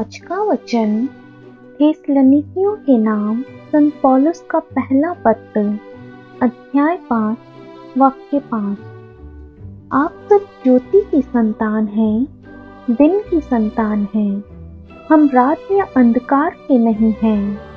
आज का वचन थेसलुनीकियों के नाम संत पौलुस का पहला पत्र, अध्याय 5, वाक्य 5। आप सब ज्योति की संतान हैं, दिन की संतान हैं। हम रात या अंधकार के नहीं हैं।